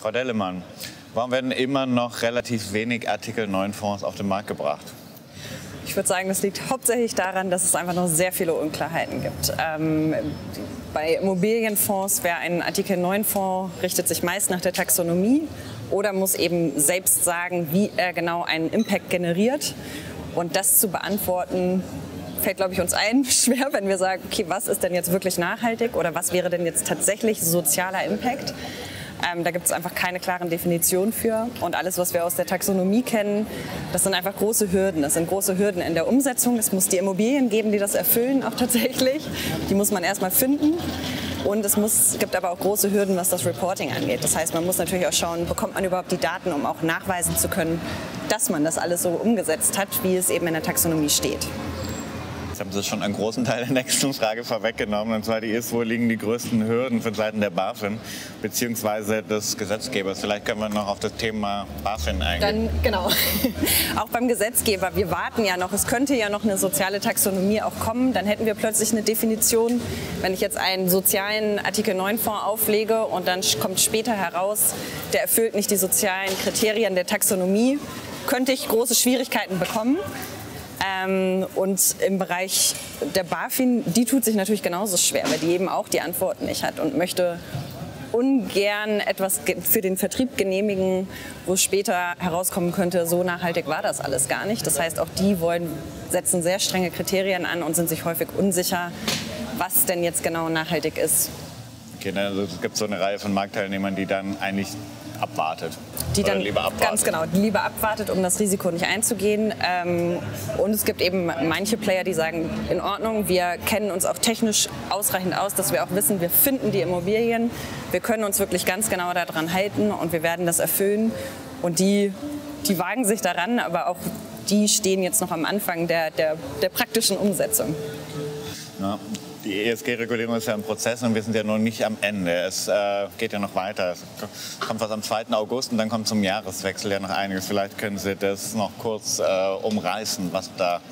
Frau Dellemann, warum werden immer noch relativ wenig Artikel 9 Fonds auf den Markt gebracht? Ich würde sagen, das liegt hauptsächlich daran, dass es einfach noch sehr viele Unklarheiten gibt. Bei Immobilienfonds wäre ein Artikel 9 Fonds, richtet sich meist nach der Taxonomie oder muss eben selbst sagen, wie er genau einen Impact generiert. Und das zu beantworten, fällt, glaube ich, uns allen schwer, wenn wir sagen, okay, was ist denn jetzt wirklich nachhaltig oder was wäre denn jetzt tatsächlich sozialer Impact? Da gibt es einfach keine klaren Definitionen für. Und alles, was wir aus der Taxonomie kennen, das sind einfach große Hürden. Das sind große Hürden in der Umsetzung. Es muss die Immobilien geben, die das erfüllen, auch tatsächlich. Die muss man erstmal finden. Und es gibt aber auch große Hürden, was das Reporting angeht. Das heißt, man muss natürlich auch schauen, bekommt man überhaupt die Daten, um auch nachweisen zu können, dass man das alles so umgesetzt hat, wie es eben in der Taxonomie steht. Jetzt haben Sie schon einen großen Teil der nächsten Frage vorweggenommen. Und zwar die ist, wo liegen die größten Hürden von Seiten der BaFin bzw. des Gesetzgebers? Vielleicht können wir noch auf das Thema BaFin eingehen. Dann, genau. Auch beim Gesetzgeber. Wir warten ja noch. Es könnte ja noch eine soziale Taxonomie auch kommen. Dann hätten wir plötzlich eine Definition. Wenn ich jetzt einen sozialen Artikel 9 Fonds auflege und dann kommt später heraus, der erfüllt nicht die sozialen Kriterien der Taxonomie, könnte ich große Schwierigkeiten bekommen. Und im Bereich der BaFin, die tut sich natürlich genauso schwer, weil die eben auch die Antworten nicht hat und möchte ungern etwas für den Vertrieb genehmigen, wo später herauskommen könnte, so nachhaltig war das alles gar nicht. Das heißt, auch die setzen sehr strenge Kriterien an und sind sich häufig unsicher, was denn jetzt genau nachhaltig ist. Okay, also es gibt so eine Reihe von Marktteilnehmern, die dann eigentlich abwartet. Die dann ganz genau, die lieber abwartet, um das Risiko nicht einzugehen. Und es gibt eben manche Player, die sagen, in Ordnung, wir kennen uns auch technisch ausreichend aus, dass wir auch wissen, wir finden die Immobilien, wir können uns wirklich ganz genau daran halten und wir werden das erfüllen. Und die wagen sich daran, aber auch die stehen jetzt noch am Anfang der praktischen Umsetzung. Ja. Die ESG-Regulierung ist ja ein Prozess und wir sind ja noch nicht am Ende. Es geht ja noch weiter. Es kommt was am 2. August und dann kommt zum Jahreswechsel ja noch einiges. Vielleicht können Sie das noch kurz umreißen, was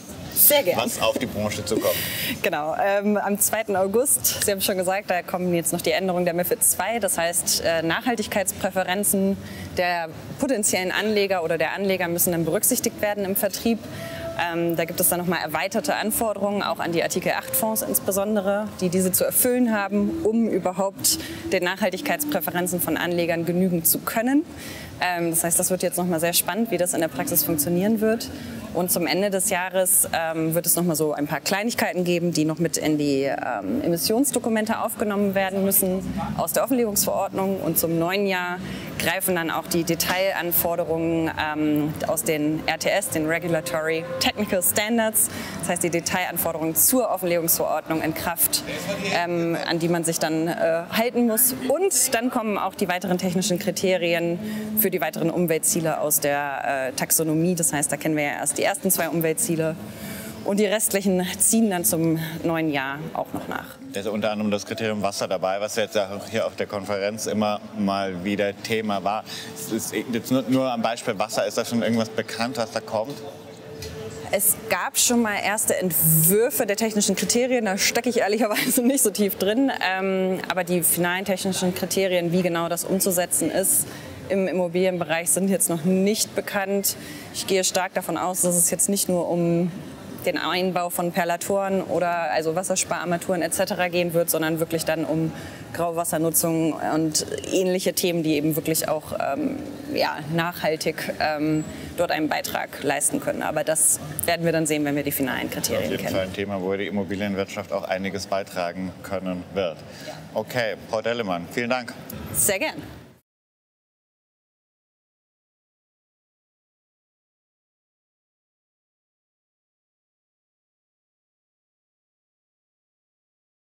auf die Branche zukommt. Genau, am 2. August, Sie haben schon gesagt, da kommen jetzt noch die Änderungen der MiFID II. Das heißt, Nachhaltigkeitspräferenzen der potenziellen Anleger oder der Anleger müssen dann berücksichtigt werden im Vertrieb. Da gibt es dann nochmal erweiterte Anforderungen, auch an die Artikel 8 Fonds insbesondere, die diese zu erfüllen haben, um überhaupt den Nachhaltigkeitspräferenzen von Anlegern genügen zu können. Das heißt, das wird jetzt nochmal sehr spannend, wie das in der Praxis funktionieren wird. Und zum Ende des Jahres wird es nochmal so ein paar Kleinigkeiten geben, die noch mit in die Emissionsdokumente aufgenommen werden müssen aus der Offenlegungsverordnung. Und zum neuen Jahr greifen dann auch die Detailanforderungen aus den RTS, den Regulatory Technical Standards, das heißt die Detailanforderungen zur Offenlegungsverordnung in Kraft, an die man sich dann halten muss. Und dann kommen auch die weiteren technischen Kriterien für die weiteren Umweltziele aus der Taxonomie. Das heißt, da kennen wir ja erst die ersten 2 Umweltziele. Und die restlichen ziehen dann zum neuen Jahr auch noch nach. Da ist unter anderem das Kriterium Wasser dabei, was jetzt hier auf der Konferenz immer mal wieder Thema war. Ist jetzt nur am Beispiel Wasser, ist da schon irgendwas bekannt, was da kommt? Es gab schon mal erste Entwürfe der technischen Kriterien, da stecke ich ehrlicherweise nicht so tief drin. Aber die finalen technischen Kriterien, wie genau das umzusetzen ist, im Immobilienbereich sind jetzt noch nicht bekannt. Ich gehe stark davon aus, dass es jetzt nicht nur um den Einbau von Perlatoren oder also Wasserspararmaturen etc. gehen wird, sondern wirklich dann um Grauwassernutzung und ähnliche Themen, die eben wirklich auch nachhaltig dort einen Beitrag leisten können. Aber das werden wir dann sehen, wenn wir die finalen Kriterien kennen. Auf jeden Fall ein Thema, wo die Immobilienwirtschaft auch einiges beitragen können wird. Okay, Frau Dellemann, vielen Dank. Sehr gern.